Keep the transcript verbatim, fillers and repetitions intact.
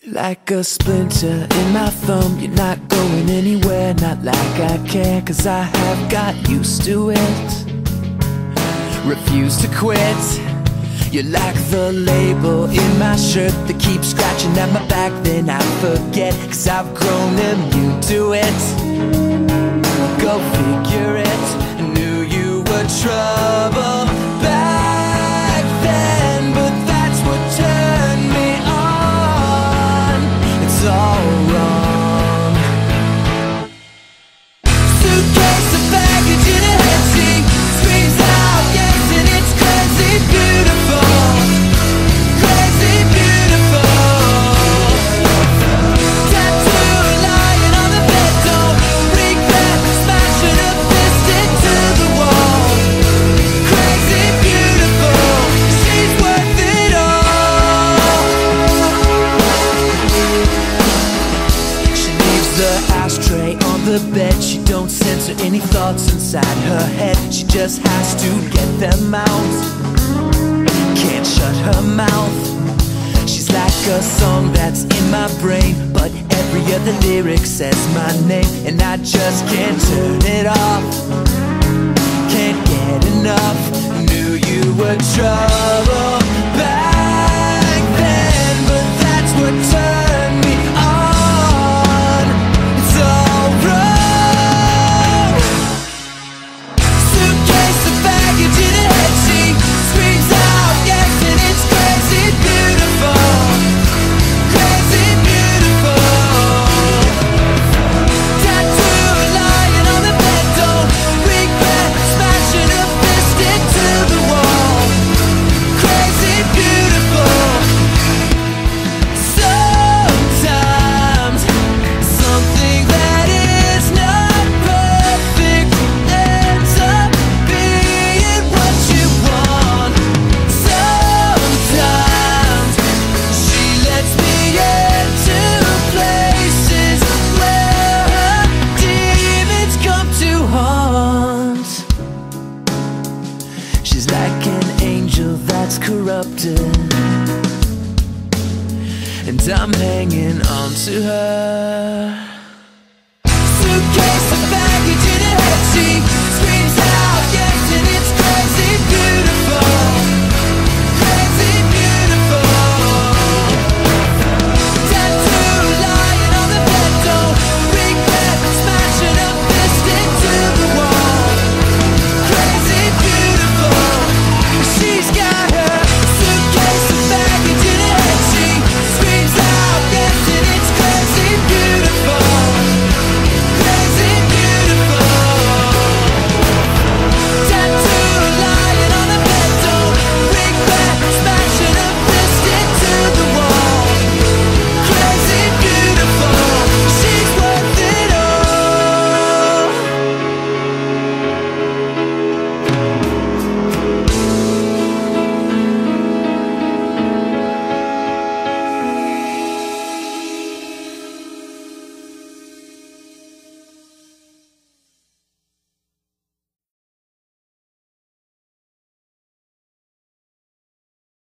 Like a splinter in my thumb, you're not going anywhere. Not like I care, cause I have got used to it. Refuse to quit. You're like the label in my shirt that keeps scratching at my back, then I forget, cause I've grown immune to it. Go figure it. I knew you were trouble back then, but that's what turned me on. It's all wrong. Suitcase of baggage in a headseat screams out yes, and it's crazy beautiful. Crazy beautiful. Tattoo lying on the bed, don't regret. Smashing a fist into the wall. Crazy beautiful. She's worth it all. She leaves the ashtray on the bed. She don't censor any thoughts inside her head. She just has to get them out. Can't shut her mouth. She's like a song that's in my brain, but every other lyric says my name, and I just can't turn it off. Can't get enough. Knew you were trouble back then, but that's what turned me on. It's all wrong. Suitcase of baggage in a headseat screams out yes, and it's crazy beautiful. Crazy beautiful. Tattoo lying on the bed, don't regret. Smashing a fist into the wall. Crazy beautiful. Sometimes something that is not perfect ends up being what you want. Sometimes she lets me into places where her demons come to haunt. She's like an angel that's corrupted, and I'm hanging on to her.